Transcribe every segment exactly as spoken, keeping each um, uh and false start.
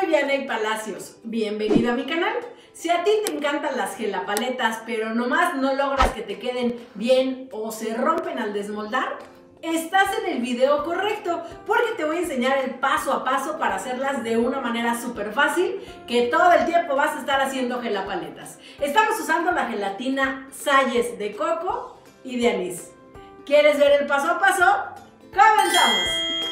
Vianey Palacios, bienvenido a mi canal. Si a ti te encantan las gelapaletas, pero nomás no logras que te queden bien o se rompen al desmoldar, estás en el video correcto, porque te voy a enseñar el paso a paso para hacerlas de una manera súper fácil, que todo el tiempo vas a estar haciendo gelapaletas. Estamos usando la gelatina Salles de coco y de anís. ¿Quieres ver el paso a paso? ¡Comenzamos!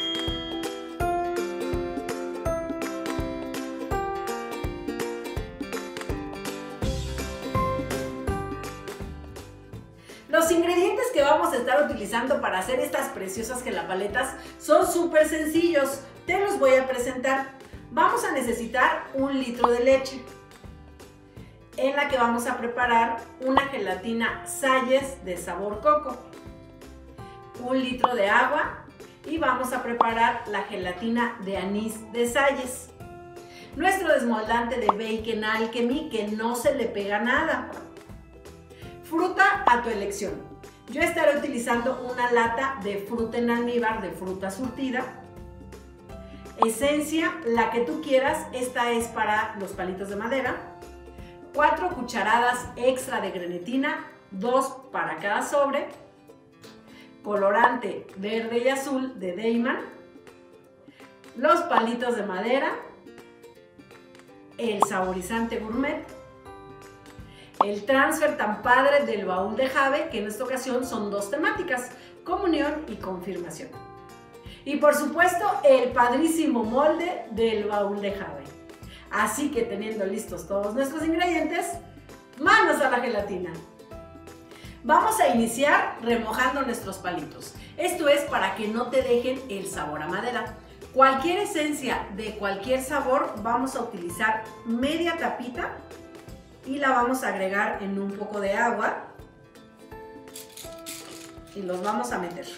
Los ingredientes que vamos a estar utilizando para hacer estas preciosas gelapaletas son súper sencillos. Te los voy a presentar. Vamos a necesitar un litro de leche, en la que vamos a preparar una gelatina Salles de sabor coco, un litro de agua y vamos a preparar la gelatina de anís de Salles. Nuestro desmoldante de Bake Alchemy, que no se le pega nada. Fruta a tu elección. Yo estaré utilizando una lata de fruta en almíbar de fruta surtida. Esencia, la que tú quieras, esta es para los palitos de madera. Cuatro cucharadas extra de grenetina, dos para cada sobre. Colorante verde y azul de Deiman. Los palitos de madera. El saborizante gourmet. El transfer tan padre del baúl de Jave, que en esta ocasión son dos temáticas, comunión y confirmación. Y por supuesto, el padrísimo molde del baúl de Jave. Así que teniendo listos todos nuestros ingredientes, manos a la gelatina. Vamos a iniciar remojando nuestros palitos. Esto es para que no te dejen el sabor a madera. Cualquier esencia de cualquier sabor vamos a utilizar media tapita y la vamos a agregar en un poco de agua y los vamos a meter.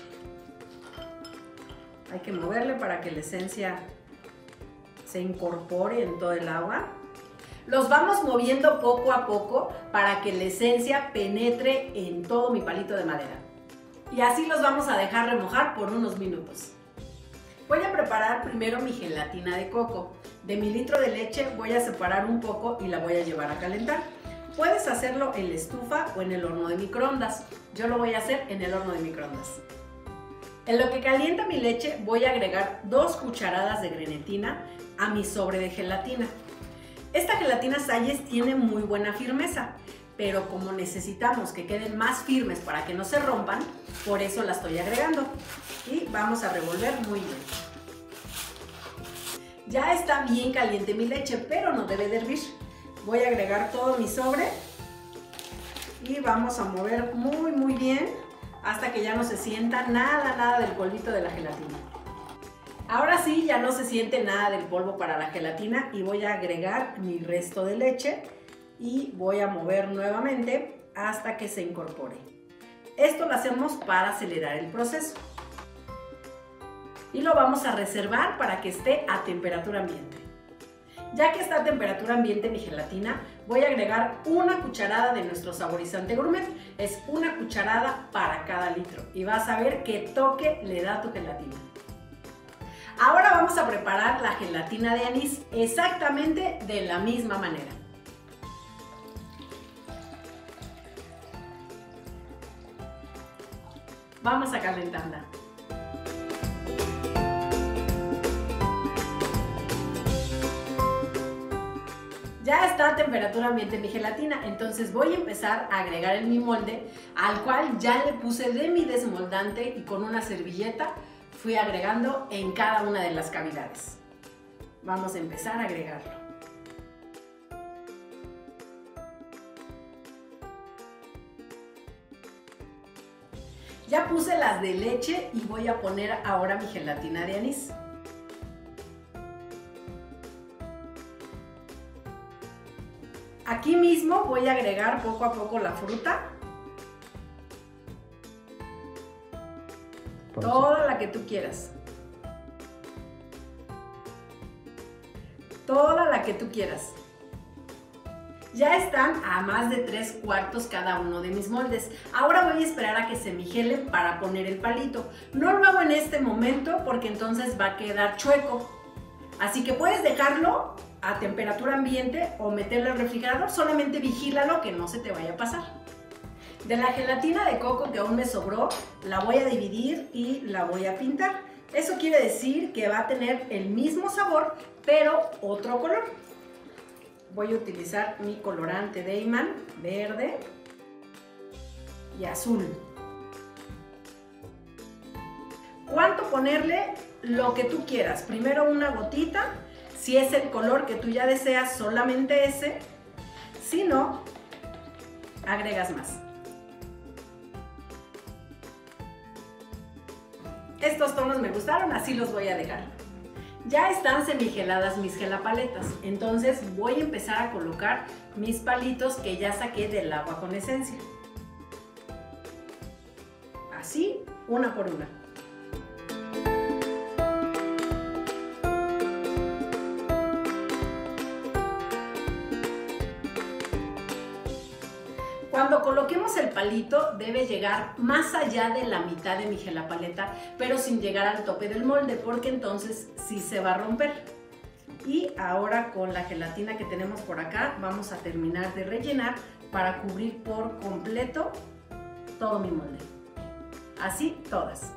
Hay que moverle para que la esencia se incorpore en todo el agua. Los vamos moviendo poco a poco para que la esencia penetre en todo mi palito de madera. Y así los vamos a dejar remojar por unos minutos. Voy a preparar primero mi gelatina de coco. De mi litro de leche voy a separar un poco y la voy a llevar a calentar. Puedes hacerlo en la estufa o en el horno de microondas. Yo lo voy a hacer en el horno de microondas. En lo que calienta mi leche voy a agregar dos cucharadas de grenetina a mi sobre de gelatina. Esta gelatina Salles tiene muy buena firmeza, pero como necesitamos que queden más firmes para que no se rompan, por eso la estoy agregando. Y vamos a revolver muy bien. Ya está bien caliente mi leche, pero no debe de hervir. Voy a agregar todo mi sobre y vamos a mover muy muy bien hasta que ya no se sienta nada, nada del polvito de la gelatina. Ahora sí, ya no se siente nada del polvo para la gelatina y voy a agregar mi resto de leche y voy a mover nuevamente hasta que se incorpore. Esto lo hacemos para acelerar el proceso. Y lo vamos a reservar para que esté a temperatura ambiente. Ya que está a temperatura ambiente mi gelatina, voy a agregar una cucharada de nuestro saborizante gourmet. Es una cucharada para cada litro y vas a ver qué toque le da a tu gelatina. Ahora vamos a preparar la gelatina de anís exactamente de la misma manera. Vamos a calentarla. Ya está a temperatura ambiente mi gelatina, entonces voy a empezar a agregar en mi molde, al cual ya le puse de mi desmoldante y con una servilleta fui agregando en cada una de las cavidades. Vamos a empezar a agregarlo. Ya puse las de leche y voy a poner ahora mi gelatina de anís. Aquí mismo voy a agregar poco a poco la fruta. Toda la que tú quieras. Toda la que tú quieras. Ya están a más de tres cuartos cada uno de mis moldes. Ahora voy a esperar a que se migelen para poner el palito. No lo hago en este momento porque entonces va a quedar chueco. Así que puedes dejarlo a temperatura ambiente o meterlo al refrigerador, solamente vigílalo que no se te vaya a pasar. De la gelatina de coco que aún me sobró, la voy a dividir y la voy a pintar. Eso quiere decir que va a tener el mismo sabor, pero otro color. Voy a utilizar mi colorante Dayman, verde y azul. ¿Cuánto ponerle? Lo que tú quieras. Primero una gotita, si es el color que tú ya deseas, solamente ese. Si no, agregas más. Estos tonos me gustaron, así los voy a dejar. Ya están semigeladas mis gelapaletas, entonces voy a empezar a colocar mis palitos que ya saqué del agua con esencia. Así, una por una. Cuando coloquemos el palito debe llegar más allá de la mitad de mi gelapaleta, pero sin llegar al tope del molde, porque entonces sí se va a romper. Y ahora con la gelatina que tenemos por acá vamos a terminar de rellenar para cubrir por completo todo mi molde. Así todas.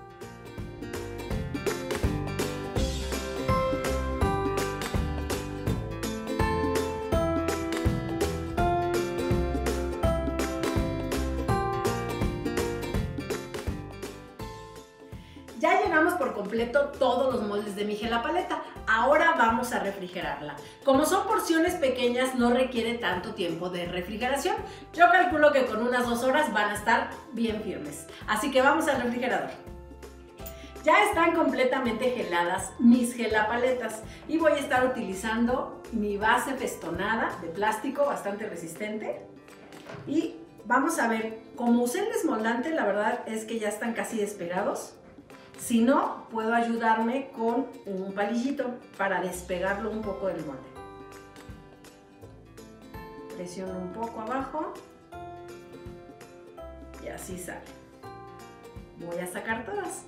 Ya llenamos por completo todos los moldes de mi gelapaleta. Ahora vamos a refrigerarla. Como son porciones pequeñas, no requiere tanto tiempo de refrigeración. Yo calculo que con unas dos horas van a estar bien firmes. Así que vamos al refrigerador. Ya están completamente geladas mis gelapaletas y voy a estar utilizando mi base festonada de plástico bastante resistente. Y vamos a ver, como usé el desmoldante, la verdad es que ya están casi despegados. Si no, puedo ayudarme con un palillito para despegarlo un poco del molde. Presiono un poco abajo y así sale. Voy a sacar todas.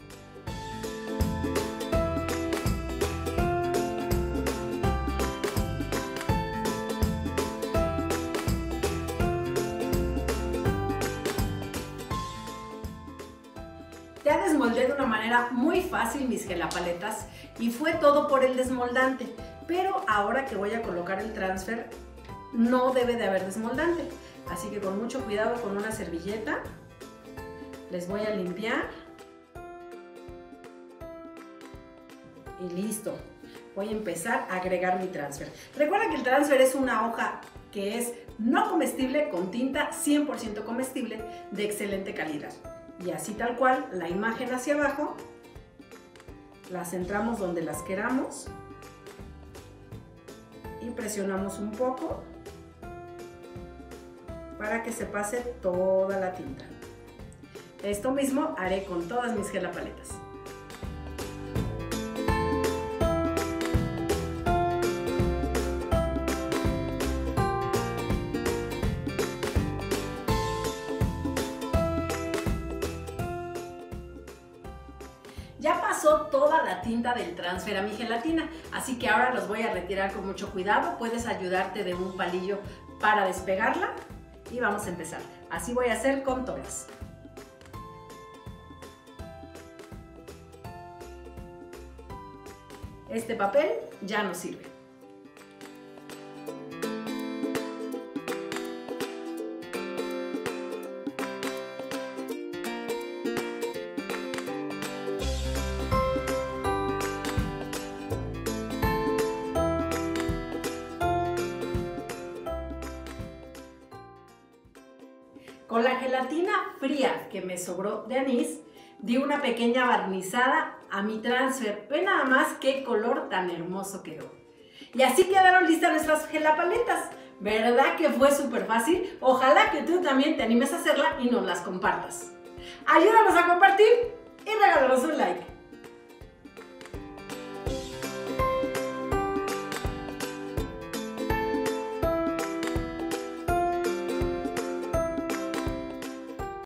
Ya desmoldé de una manera muy fácil mis gelapaletas y fue todo por el desmoldante, pero ahora que voy a colocar el transfer no debe de haber desmoldante, así que con mucho cuidado con una servilleta les voy a limpiar y listo. Voy a empezar a agregar mi transfer. Recuerda que el transfer es una hoja que es no comestible con tinta cien por ciento comestible de excelente calidad. Y así tal cual, la imagen hacia abajo, la centramos donde las queramos y presionamos un poco para que se pase toda la tinta. Esto mismo haré con todas mis gelapaletas. Ya pasó toda la tinta del transfer a mi gelatina, así que ahora los voy a retirar con mucho cuidado. Puedes ayudarte de un palillo para despegarla y vamos a empezar. Así voy a hacer con todas. Este papel ya no sirve. Con la gelatina fría que me sobró de anís, di una pequeña barnizada a mi transfer. Ve nada más qué color tan hermoso quedó. Y así quedaron listas nuestras gelapaletas. ¿Verdad que fue súper fácil? Ojalá que tú también te animes a hacerla y nos las compartas. Ayúdanos a compartir y regálanos un like.